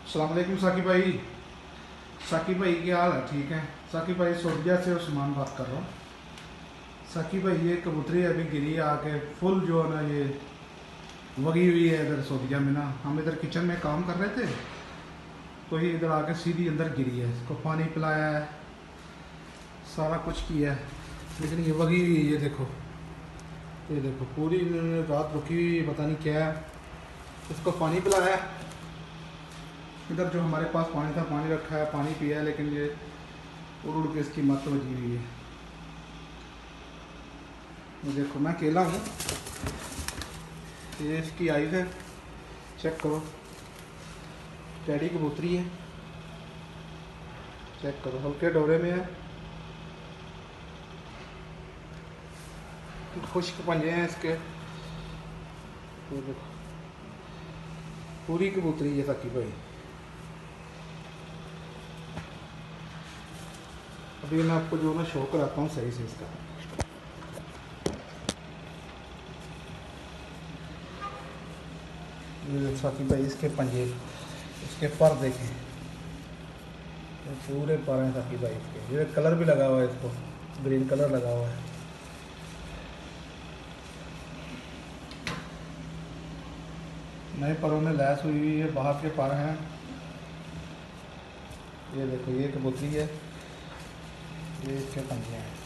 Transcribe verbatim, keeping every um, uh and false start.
अस्सलाम वालेकुम साकी भाई। साकी भाई क्या हाल है? ठीक है साकी भाई, सऊदीया से उस्मान बात कर रहा हूँ। साकी भाई ये कबूतरी अभी गिरी है आके, फुल जो है ना ये वगी हुई है इधर सऊदीया में ना। हम इधर किचन में काम कर रहे थे तो ये इधर आके सीधी अंदर गिरी है। इसको पानी पिलाया है, सारा कुछ किया है, लेकिन ये वगी हुई है। ये देखो, ये देखो पूरी रात रुकी हुई, पता नहीं क्या है। इसको पानी पिलाया, इधर जो हमारे पास पानी था पानी रखा है, पानी पिया है, लेकिन ये उड़ उड़ के इसकी मत बजी हुई है। ये देखो मैं अकेला हूँ, ये इसकी आइज़ है, चेक करो। टैडी कबूतरी है, चेक करो, हल्के डोरे में है, खुश्क पंजे हैं इसके। तो देखो पूरी कबूतरी है साकी भाई। अभी मैं आपको जो ना शो कराता हूँ सही से इसका। ये साकी भाई इसके पंजे, इसके पर देखें, ये पूरे पर हैं साकी भाई इसके। ये कलर भी लगा हुआ है, इसको ग्रीन कलर लगा हुआ है। नए परों में लैस हुई हुई है, बाहर के पर हैं। ये देखो ये कबूतरी है, ये इसके पंजे हैं।